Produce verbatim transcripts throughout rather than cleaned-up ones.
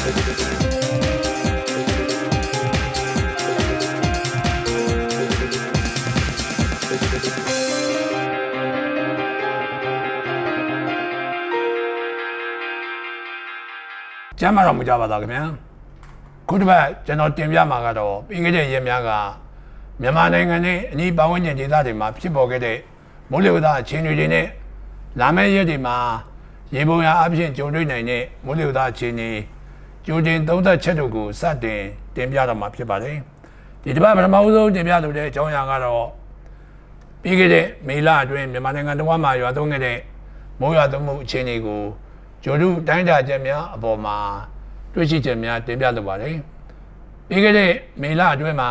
ကျမ်းမာတော်မူကြပါသားခင်ဗျာခုတစ်ပတ်ကျွန်တော်တင်ပြမှာကတော့ပြီးခဲ့တဲ့ရက်များကမြန်မာနိုင်ငံနဲ့အနီးပတ်ဝန်းကျင်ဒေသတွေမှာဖြစ်ပေါ်ခဲ့တဲ့မိုးလေဝသအခြေအနေတွေနဲ့လာမယ့်ရက်တွေမှာရေပုံရအဖြစ်ကြုံတွေ့နိုင်တဲ့မိုးလေဝသအခြေအနေကြိုတင်သုံးသပ်ချက်တို့ကိုစတင်တင်ပြတော့မှာဖြစ်ပါတယ်ဒီတစ်ပတ်ပထမဆုံးတင်ပြလိုတဲ့အကြောင်းအရာကတော့ပြီးခဲ့တဲ့မေလအတွင်းမြန်မာနိုင်ငံတော်မှာရွာသွန်းခဲ့တဲ့မိုးရွာသွန်းမှုအခြေအနေကိုကျိုးတို့တိုင်းတာချက်များအပေါ်မှာတွေ့ရှိချက်များတင်ပြလိုပါတယ်ပြီးခဲ့တဲ့မေလအတွင်းမှာ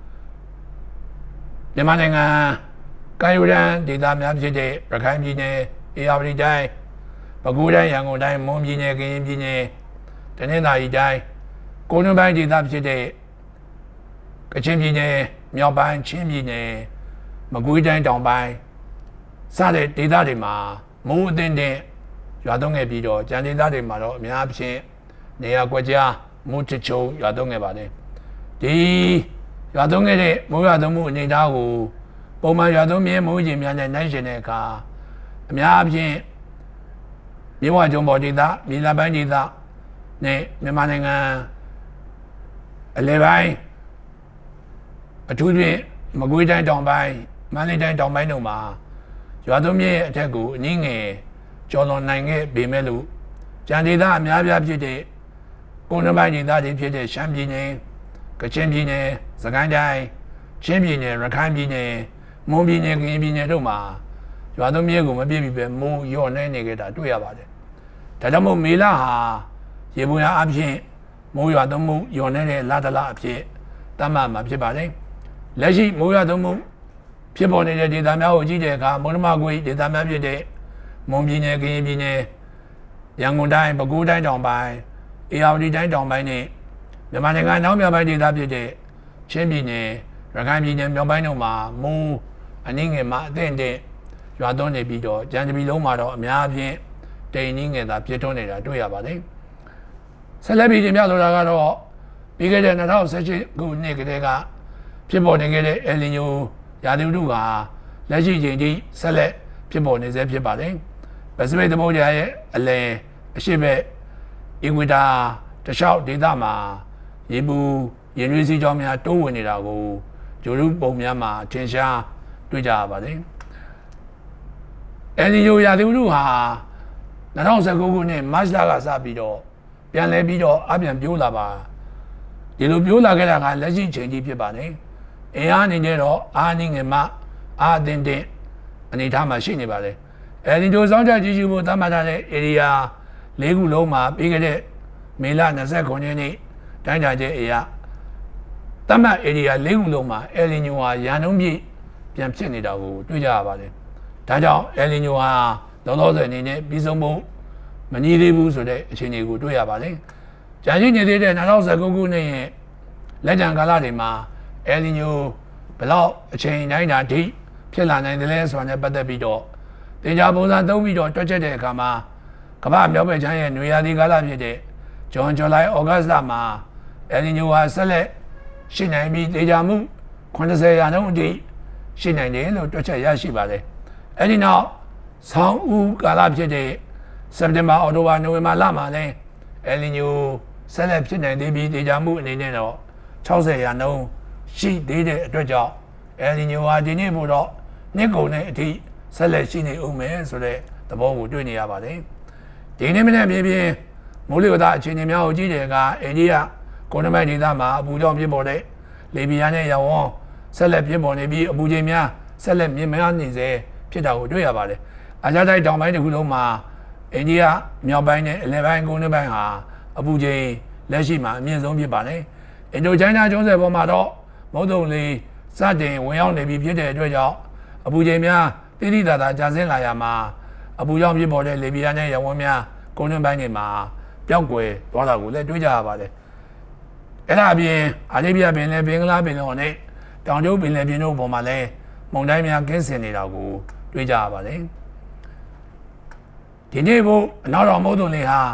မြန်မာနိုင်ငံကာယုရန်ဒေသများဖြစ်တဲ့ရခိုင်ပြည်နယ်အေရဝတီတိုင်းပဲခူးတိုင်းရန်ကုန်တိုင်းမွန်ပြည်နယ်ကရင်ပြည်နယ်တနင်္သာရီတိုင်းကိုးနွန်ပိုင်းဒေသဖြစ်တဲ့ကချင်ပြည်နယ်မြောက်ပိုင်းချင်းပြည်နယ်မကွေးတိုင်းတောင်ပိုင်းစတဲ့ဒေသတွေမှာမိုးအသင့်တဲ့ရွာသွန်းခဲ့ပြီးတော့ကြံဒေသတွေမှာတော့အများဖြင့်နေရာကွက်ကြားမိုးချချုံရွာသွန်းခဲ့ပါတယ်ဒီရွာသွန်းခဲ့တဲ့မိုးရွာသွန်းမှုအနေအထားကိုပုံမှန်ရွာသွန်းမြဲမိုးကြီးများနဲ့နိုင်ရှင်တဲ့အခါအများဖြင့်မြေဝကျုံပေါ်ဒေသမြေလပိုင်းဒေသနဲ့မြန်မာနိုင်ငံအလဲပိုင်းအထူးဖြင့်မကွေးတိုင်းတောင်ပိုင်းမန္တလေးတိုင်းတောင်ပိုင်းတို့မှာရွာသွန်းမြဲအထက်ကိုအနည်းငယ်ကျော်လွန်နိုင်ခဲ့ပေမဲ့လို့ကြံဒေသအများပြားဖြစ်တဲ့ကိုးနွန်ပိုင်းဒေသတွေဖြစ်တဲ့ရှမ်းပြည်နယ်ကချင်ပြည်နယ်စကိုင်းတိုင်းချင်းပြည်နယ်ရခိုင်ပြည်နယ်မွန်ပြည်နယ်ကရင်ပြည်နယ်တို့မှာရွာသွန်းမြဲကိုမပြည့်ပြီပဲမိုးရော့နေနေကြတာတွေ့ရပါတယ်ဒါကြောင့်မို့မေလဟာရေပုံရအဖြစ်မိုးရွာသွန်းမှုရော့နေတဲ့လတလအဖြစ်တတ်မှတ်မှာဖြစ်ပါတယ်လက်ရှိမိုးရွာသွန်းမှုဖြစ်ပေါ်နေတဲ့ဒေသများကိုကြည့်တဲ့အခါမွန်မကွေးဒေသများဖြစ်တဲ့မွန်ပြည်နယ်ကရင်ပြည်နယ်ရန်ကုန်တိုင်းပဲခူးတိုင်းတောင်ပိုင်းအေရဝတီတိုင်းတောင်ပိုင်းနဲ့မြန်မာနိုင်ငံနောက်မြောက်ပိုင်းဒေသဖြစ်တဲ့ချင်းပြည်နယ်ရခိုင်ပြည်နယ်မြောက်ပိုင်းတို့မှာမိုးအနည်းငယ်မှအသင့်တဲ့ရွာသွန်းနေပြီးတော့ကြံတပီလုံးမှာတော့အများအပြားတိမ်နည်းငယ်သာပြည့်ထွန်းနေတာတွေ့ရပါတယ်ဆက်လက်ပြီးတင်ပြလိုတာကတော့ပြီးခဲ့တဲ့၂၀၁၈ခုနှစ်ကတည်းကဖြစ်ပေါ်နေခဲ့တဲ့အယ်လီညိုရာသီဥတုကလက်ရှိချိန်ထိဆက်လက်ဖြစ်ပေါ်နေစေဖြစ်ပါတယ်ပစိဖိတ်သမုဒ္ဒရာရဲ့အလယ်အရှေ့ဘက်အီကွေတာတလျှောက်ဒေသမှာရေပူရင်ရွေးစီးကြောင်းများတိုးဝင်နေတာကိုဂျိုရုပုံများမှာထင်ရှားတွေ့ကြရပါတယ်အယ်လီညိုရာသီဥတုဟာ၂၀၁၉ခုနှစ်မတ်လကစပြီးတော့ပြန်လဲပြီးတော့အပြန်ပြိုးလာပါဒီလိုပြိုးလာခဲ့တာကလက်ရှိချိန်ကြီးဖြစ်ပါတယ်အင်အားအနေနဲ့တော့အားနည်းငယ်မှအားအသင့်တဲ့အနေအထားမှာရှိနေပါတယ်အယ်လီညိုစောင်းကြကြီးကြီးဖို့သတ်မှတ်ထားတဲ့ဧရိယာလေးခုလုံးမှာပြီးခဲ့တဲ့မေလ၂၉ရက်နေ့တိုင်းတာချက်အရသတ်မှတ်ဧရိယာလေးခုလုံးမှာအယ်လီညိုဟာရာနှုန်းပြည့်ပြန်ဖြစ်နေတာကိုတွေ့ကြရပါတယ်ဒါကြောင့်အယ်လီညိုဟာလောလောဆယ်အနေနဲ့ပြီးဆုံးဖို့မနည်းသေးဘူးဆိုတဲ့အခြေအနေကိုတွေ့ရပါတယ်ကြာရှိနေသေးတဲ့၂၀၁၉ခုနှစ်ရဲ့လက်ကျန်ကာလတွေမှာအယ်လီညိုဘလောက်အချိန်တိုင်းတာထိဖြစ်လာနိုင်တယ်လဲဆိုတာနဲ့ပတ်သက်ပြီးတော့တင်ကြပုံစံသုံးပြီးတော့တွက်ချက်တဲ့အခါမှာကမ္ဘာမြောက်ဘက်ခြမ်းရဲ့နွေရာသီကာလဖြစ်တဲ့ဇွန်ဇူလိုင်ဩဂတ်စ်လမှာအယ်လီညိုဟာဆက်လက်ရှိနိုင်ပြီးတင်ကြမှု၇၀ရာခိုင်နှုန်းအထိရှိနိုင်တယ်လို့တွက်ချက်ရရှိပါတယ်အဲဒီနောက်ဆောင်းဦးကာလဖြစ်တဲ့စက်တင်ဘာအောက်တိုဘာနိုဝင်ဘာလမှာလည်းအယ်လီညိုဆက်လက်ဖြစ်နိုင်သေးပြီးတင်ကြမှုအနေနဲ့တော့၆၀ရာခိုင်နှုန်းရှိသေးတဲ့အတွက်ကြောင့်အယ်လီညိုဟာဒီနေ့မို့တော့နှစ်ကုန်တဲ့အထိဆက်လက်ရှိနေဦးမယ်ဆိုတဲ့သဘောကိုတွေ့နေရပါတယ်ဒီနေ့မနေ့ပြင်းပြင်းမိုးလေဝသအခြေအနေများကိုကြည့်တဲ့အခါအိန္ဒိယကိုးနွန်ပိုင်းဒေသမှာအပူကြောင့်ဖြစ်ပေါ်တဲ့လေပြင်းများနဲ့ရောင်ဝန်းဆက်လက်ဖြစ်ပေါ်နေပြီးအပူချိန်များဆက်လက်မြင့်မားနေစေဖြစ်တာကိုတွေ့ရပါတယ်အာရှတိုက်တောင်ပိုင်းတစ်ခုလုံးမှာအိန္ဒိယမြောက်ပိုင်းနဲ့အလယ်ပိုင်းကိုးနွန်ပိုင်းဟာအပူချိန်လက်ရှိမှာအမြင့်ဆုံးဖြစ်ပါတယ်အင်ဒိုချိုင်းနာကျွန်းဆွယ်ပေါ်မှာတော့မုတ်သုန်လေစတင်ဝင်ရောက်နေပြီဖြစ်တဲ့အတွက်ကြောင့်အပူချိန်များတိတိတသာကျဆင်းလာရမှာအပူကြောင့်ဖြစ်ပေါ်တဲ့လေပြင်းနဲ့ရောင်ဝန်းများကိုးနွန်ပိုင်းတွေမှာပျောက်ကွယ်သွားတာကိုလည်းတွေ့ကြရပါတယ်အဲ့ဒါအပြင်အာရေဗျပင်လယ်ဘင်္ဂလားပင်လယ်နဲ့တောင်ကျုပ်ပင်လယ်ပြင်တို့ပေါ်မှာလည်းမုန်တိုင်းများကင်းစင်နေတာကိုတွေ့ကြရပါတယ်ဒီနေ့ဘုအနောက်တော်မုတ်သုန်လေဟာ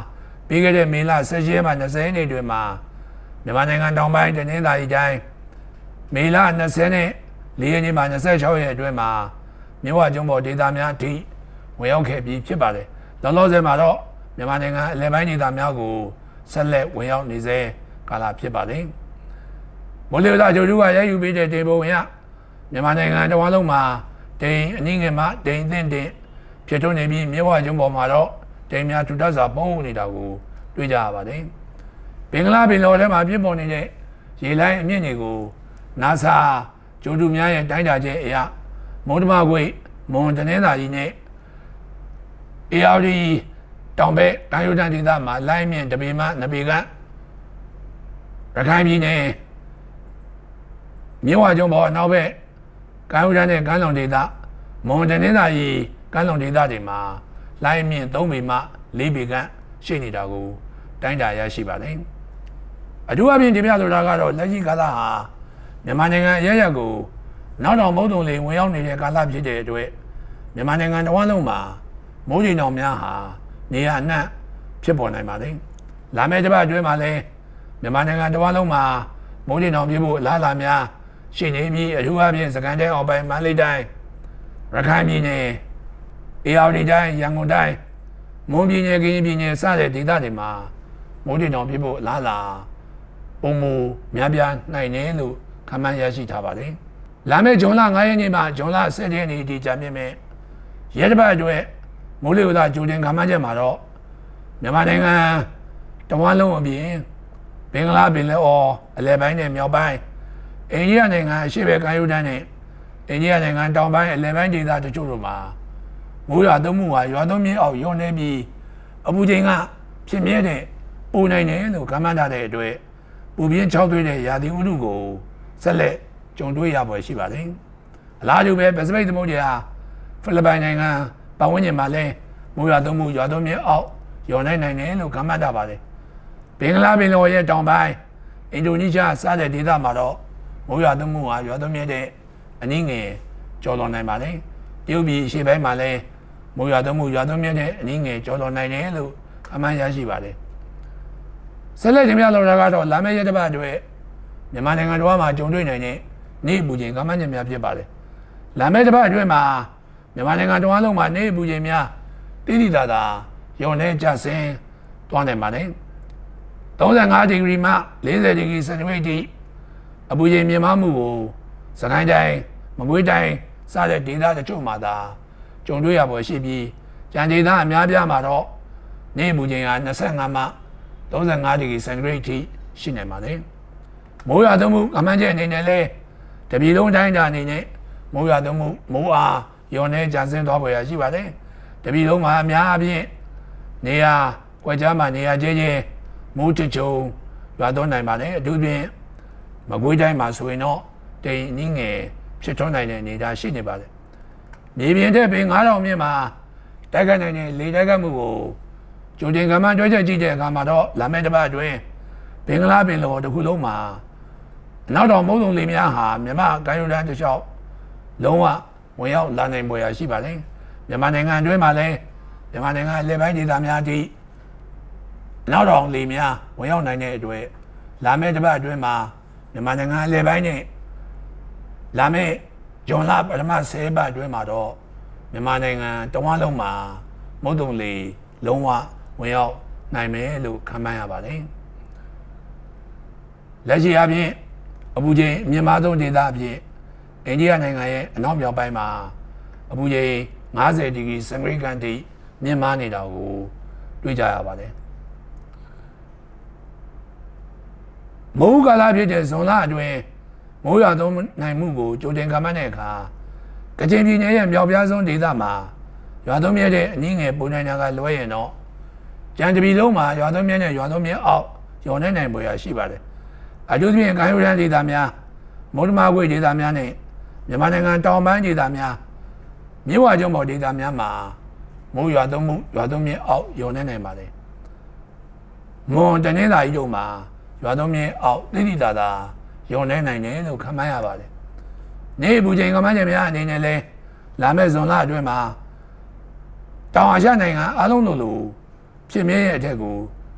ပြီးခဲ့တဲ့မေလဆယ်ရှစ်ရက်မှ၂၀ရက်နေ့တွင်မှာမြန်မာနိုင်ငံတောင်ပိုင်းတနင်္သာရီတိုင်းမေလ၂၀နဲ့၄ရက်နေ့မှ၂၆ရက်အတွင်းမှာမြစ်ဝကျွန်းပေါ်ဒေသများအထိဝင်ရောက်ခဲ့ပြီးဖြစ်ပါတယ်။လောလောဆယ်မှာတော့မြန်မာနိုင်ငံအလယ်ပိုင်းဒေသများကိုဆက်လက်ဝင်ရောက်နေစေကာလဖြစ်ပါတယ်။မိုးလေဝသကြိုးတူကရယူပေးတဲ့တေပုံရမြန်မာနိုင်ငံတဝန်းလုံးမှာဒိန်အနည်းငယ်မှဒိန်သင့်တင်ဖြစ်ထွန်းနေပြီးမြစ်ဝကျွန်းပေါ်မှာတော့ဒိန်များထူထပ်စွာပုံနေတာကိုတွေ့ကြရပါတယ်။ဘင်္ဂလားပင်လယ်ထဲမှာပြစ်ပေါ်နေတဲ့ရေလိုင်းအမြင့်တွေကိုနာဆာကျိုးတူများရဲ့တိုင်းတာချက်အရမုံတမကွေမွန်တနင်္သာရီနဲ့အေအာရီတောင်ဘက်တိုင်းယူတန်းဒေသမှာလိုင်းမြင့်တပေမှနှစ်ပေကရခိုင်ပြည်နယ်မြစ်ဝကျွန်းပေါ်နောက်ဘက်ကမ်းရိုးတန်းနဲ့ကမ်းလွန်ဒေသမွန်တနင်္သာရီကမ်းလွန်ဒေသတွေမှာလိုင်းမြင့်သုံးပေမှလေးပေကရှိနေတာကိုတိုင်းတာရရှိပါတယ်အထူးအပြင်ဒီပြဆိုတာကတော့လက်ရှိကာလဟာမြန်မာနိုင်ငံအရရက်ကိုနောက်တော်မုတ်တုံလေးဝင်ရောက်နေတဲ့ကာလဖြစ်တဲ့အတွက်မြန်မာနိုင်ငံတစ်ဝန်းလုံးမှာမိုးရေတောင်များဟာနေရာအနှံ့ဖြစ်ပေါ်နိုင်ပါတယ်။လာမယ့်တစ်ပတ်အတွင်းမှာလည်းမြန်မာနိုင်ငံတစ်ဝန်းလုံးမှာမိုးရေတောင်ပြဖို့အလားအလာများရှိနေပြီးအထူးအပြင်စကန်တဲ့အောက်ပိုင်းမန္တလေးတိုင်းရခိုင်ပြည်နယ်အေရဝတီတိုင်းရန်ကုန်တိုင်းမွန်ပြည်နယ်ကရင်ပြည်နယ်စတဲ့ဒေသတွေမှာမိုးရေတောင်ပြဖို့အလားအလာပုံမူများပြားနိုင်တယ်လို့ခန့်မှန်းရရှိထားပါတယ်။လာမယ့်ဇွန်လ၅ရက်နေ့မှဇွန်လ၁၀ရက်နေ့အထိကြာမြင့်မဲ့ရဲတစ်ပတ်အတွက်မိုးလေဝသကြိုတင်ခန့်မှန်းချက်မှာတော့မြန်မာနိုင်ငံတဝန်းလုံးအပြင်ဘင်္ဂလားပင်လယ်အော်အလယ်ပိုင်းနဲ့မြောက်ပိုင်းအိန္ဒိယနိုင်ငံအရှေ့ဘက်ကမ်းရိုးတန်းနဲ့အိန္ဒိယနိုင်ငံတောင်ပိုင်းအလယ်ပိုင်းဒေသတချို့တို့မှာမိုးရွာသွန်းမှုဟာရွာသွန်းမြင့်အောက်ရွံ့နေပြီးအပူချိန်ကဖြစ်မြဲတဲ့ပိုနိုင်တယ်လို့ခန့်မှန်းထားတဲ့အတွက်ပူပြင်းချောက်သွေးတဲ့ရာသီဥတုကိုဆက်လက်ကြုံတွေ့ရပွဲရှိပါတယ်။အလားတူပဲပစိဖိတ်သမုဒ္ဒရာဖိလစ်ပိုင်နိုင်ငံပတ်ဝန်းကျင်မှာလည်းမိုးရွာသွန်းမှုရွာသွန်းမြင့်အောက်ရွာနိုင်နိုင်တယ်လို့ခန့်မှန်းထားပါတယ်။ဘင်္ဂလားပင်လယ်ရဲ့တောင်ပိုင်းအင်ဒိုနီးရှားစတဲ့ဒေသမှာတော့မိုးရွာသွန်းမှုဟာရွာသွန်းမြင့်တဲ့အနည်းငယ်ကျော်လွန်နိုင်ပါတယ်။တရုတ်ပြည်အရှေ့ပိုင်းမှာလည်းမိုးရွာသွန်းမှုရွာသွန်းမြင့်တဲ့အနည်းငယ်ကျော်လွန်နိုင်တယ်လို့ခန့်မှန်းရရှိပါတယ်။ဆက်လက်တင်ပြလိုတာကတော့လာမယ့်ရက်တစ်ပတ်အတွက်မြန်မာနိုင်ငံတော်မှာကြုံတွေ့နိုင်တဲ့နေ့ပူချိန်ခန့်မှန်းချက်များဖြစ်ပါတယ်။လာမယ့်တစ်ပတ်အတွင်းမှာမြန်မာနိုင်ငံတော်အလုံးမှာနေ့ပူချိန်များတိတိသာသာညွန်နဲ့ကျဆင်းသွားနိုင်ပါတယ်။၃၅ဒီဂရီမှ၄၀ဒီဂရီစင်တီဂရိတ်ထိအပူချိန်မြင့်မားမှုကိုစကိုင်းတိုင်းမကွေးတိုင်းစတဲ့ဒေသတချို့မှာသာကြုံတွေ့ရပေါ်ရှိပြီးကြံဒေသအများပြားမှာတော့နေ့ပူချိန်ဟာ၂၅မှ၃၅ဒီဂရီစင်တီဂရိတ်ထိရှိနိုင်ပါတယ်။မိုးရွာသွန်းမှုခန့်မှန်းချက်အနေနဲ့လည်းတပြည်လုံးတိုင်းတာအနေနဲ့မိုးရွာသွန်းမှုမိုးအားရော်နေကျဆင်းသွားပေါ်ရရှိပါတယ်။တပြည်လုံးမှာအများအပြားနေရာကွက်ကြားမှာနေရာကျဲကျဲမိုးချချုံရွာသွန်းနိုင်ပါတယ်။အထူးဖြင့်မကွေးတိုင်းမှာဆိုရင်တော့တိမ်အနည်းငယ်ဖြစ်ထွန်းနိုင်တဲ့အနေအထားရှိနေပါတယ်။မြေပြင်တဲ့ပင်၅ထောင်မြင့်မှာတိုက်ခိုက်နိုင်တဲ့လေတိုက်ခိုက်မှုကိုကြိုတင်ကမှန်းတွဲချက်ကြည့်တဲ့အခါမှာတော့လာမယ့်တစ်ပတ်အတွင်းဘင်္ဂလားပင်လယ်တစ်ခုလုံးမှာအနောက်တော်မုတ်တုံလေများဟာမြန်မာကမ်းရိုးတန်းတစ်လျှောက်လုံးဝဝင်ရောက်လာနိုင်ပေါ်ရရှိပါတယ်။မြန်မာနိုင်ငံအတွင်းမှာလည်းမြန်မာနိုင်ငံအလယ်ပိုင်းဒေသများအထိအနောက်တော်လေများဝင်ရောက်နိုင်တဲ့အတွက်လာမယ့်တစ်ပတ်အတွင်းမှာမြန်မာနိုင်ငံအလယ်ပိုင်းနဲ့လာမယ့်ဇွန်လပထမဆယ်ပတ်အတွင်းမှာတော့မြန်မာနိုင်ငံတဝန်းလုံးမှာမုတ်တုံလေလုံးဝဝင်ရောက်နိုင်မယ်လို့ခန့်မှန်းရပါတယ်။လက်ရှိအပြင်အပူချိန်မြင့်မားဆုံးဒေသအဖြစ်အိန္ဒိယနိုင်ငံရဲ့အနောက်မြောက်ပိုင်းမှာအပူချိန်၅၀ဒီဂရီစင်တီဂရိတ်ထိမြင့်မားနေတာကိုတွေ့ကြရပါတယ်။မိုးကာလဖြစ်တဲ့ဇွန်လအတွင်းမိုးရွာသွန်းနိုင်မှုကိုကြိုတင်ခန့်မှန်းတဲ့အခါကချင်ပြည်နယ်ရဲ့မြောက်ပြားဆုံးဒေသမှာရွာသွန်းမြဲတဲ့အနည်းငယ်ပုံနိုင်တာကလွဲရင်တော့ကြံတပြည်လုံးမှာရွာသွန်းမြဲနဲ့ရွာသွန်းမြဲအောက်ရွာနေနိုင်ပေါ်ရရှိပါတယ်။အထူးသဖြင့်ကမ်းရိုးတန်းဒေသများမုံတမကွေဒေသများနဲ့မြန်မာနိုင်ငံတောင်ပိုင်းဒေသများမြစ်ဝကျွန်းပေါ်ဒေသများမှာမိုးရွာသွန်းမှုရွာသွန်းမြဲအောက်ရွာနေနိုင်ပါတယ်။မွန်တနင်္သာရီတို့မှာရွာသွန်းမြဲအောက်တိတိသာသာရွာနေနိုင်တယ်လို့ခန့်မှန်းရပါတယ်။နေ့ပူချိန်ခန့်မှန်းချက်များအနေနဲ့လဲလာမယ့်ဇွန်လအတွင်းမှာတောင်အာရှနိုင်ငံအားလုံးလိုလိုဖြစ်မြဲရဲ့အထက်ကို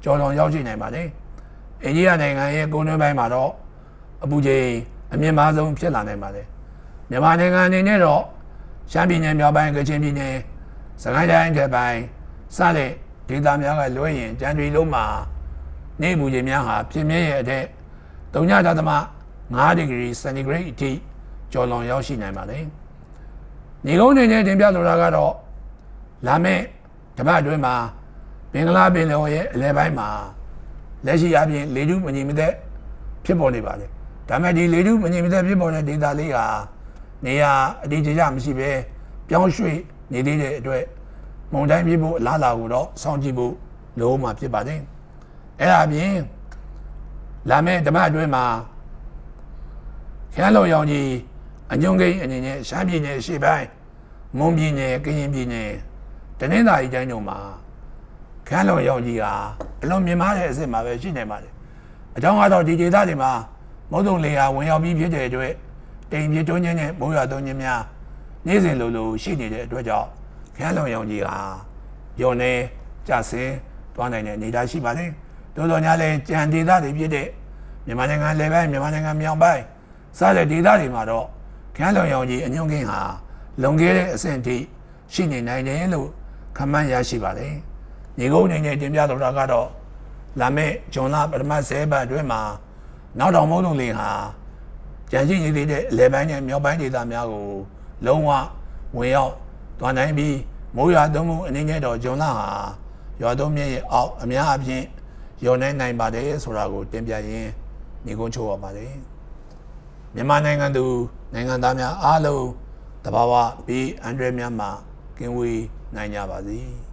ကျော်လွန်ရောက်ရှိနိုင်ပါတယ်အိန္ဒိယနိုင်ငံရဲ့ကုန်းတွင်းပိုင်းမှာတော့အပူချိန်အမြင့်မားဆုံးဖြစ်လာနိုင်ပါတယ်မြန်မာနိုင်ငံအနေနဲ့တော့ရှမ်းပြည်နယ်မြောက်ပိုင်းကချင်ပြည်နယ်စကိုင်းတိုင်းဒေသပိုင်းစတဲ့ဒေသများကလွှဲရင်ကြံတွေလုံးမှာနေပူချိန်များဟာပြင်းပြင်းရဲ့အထက်၃.၅ ဒီဂရီစင်တီဂရိတ်အထိကျော်လွန်ရောက်ရှိနိုင်ပါတယ်။ညီကုန်းနေနဲ့တင်ပြလိုတာကတော့လာမယ့်တပတ်အတွင်းမှာဘင်္ဂလားပင်လယ်အော်ရဲ့အလယ်ပိုင်းမှာလက်ရှိအပြင်လေထုမညီမသက်ဖြစ်ပေါ်နေပါတယ်။ဒါမဲ့ဒီလေထုမညီမသက်ဖြစ်ပေါ်တဲ့ဒေသလေးဟာနေရာအတိအကျမရှိဘဲပြောင်းရွှေ့နေသေးတဲ့အတွက်မုန်တိုင်းပြဖို့အလားအလာကိုတော့စောင့်ကြည့်ဖို့လိုမှာဖြစ်ပါတယ်။အဲအပြင်လာမယ့်တပတ်အတွင်းမှာခရမ်းလုံရောင်ကြီးအညုံကိန်းအနေနဲ့ရှမ်းပြည်နယ်အရှေ့ပိုင်းမွန်ပြည်နယ်ကရင်ပြည်နယ်တနင်္သာရီတိုင်းတို့မှာခရမ်းလုံရောင်ကြီးဟာအလွန်မြင့်မားတဲ့အဆင့်မှာပဲရှိနေပါတယ်အကြောင်းကတော့ဒီဒေသတွေမှာမုတ်တုံလေဟာဝင်ရောက်ပြီးဖြစ်တဲ့အတွက်တိမ်ပြတွင်းချင်းနဲ့မိုးရွာသွန်းခြင်းများနေ့စဉ်လိုလိုရှိနေတဲ့အတွက်ကြောင့်ခရမ်းလုံရောင်ကြီးဟာညော်နေကြဆင်းသွားနိုင်တဲ့အနေအထားရှိပါတယ်တိုးတော်များလည်းကြံဒေသတွေဖြစ်တဲ့မြန်မာနိုင်ငံလေပိုင်းမြန်မာနိုင်ငံမြောက်ပိုင်းစတဲ့ဒေသတွေမှာတော့ခရမ်းလုံရောင်ကြီးအညွန့်ကင်းဟာလွန်ခဲ့တဲ့အဆင့်ထိရှိနေနိုင်တယ်လို့ခန့်မှန်းရရှိပါတယ်။ညီကုန်းအနေနဲ့တင်ပြတော့တာကတော့လာမယ့်ဇွန်လပထမဆယ်ပတ်အတွင်းမှာနောက်တောင်မုတ်တုံလေဟာကြံရှိနေသေးတဲ့အလယ်ပိုင်းနဲ့မြောက်ပိုင်းဒေသများကိုလုံးဝဝင်ရောက်သွားနိုင်ပြီးမိုးရွာသွန်းမှုအနေနဲ့တော့ဇွန်လဟာရွာသွန်းမြင့်ရဲ့အောက်အများအပြားရောနေနိုင်ပါတယ်ဆိုတာကိုတင်ပြရင်းညီကုန်းချိုးရပါတယ်။မြန်မာနိုင်ငံသူနိုင်ငံသားများအားလုံးတဘာဝဘေးအန္တရာယ်များမှကင်းဝေးနိုင်ကြပါစေ။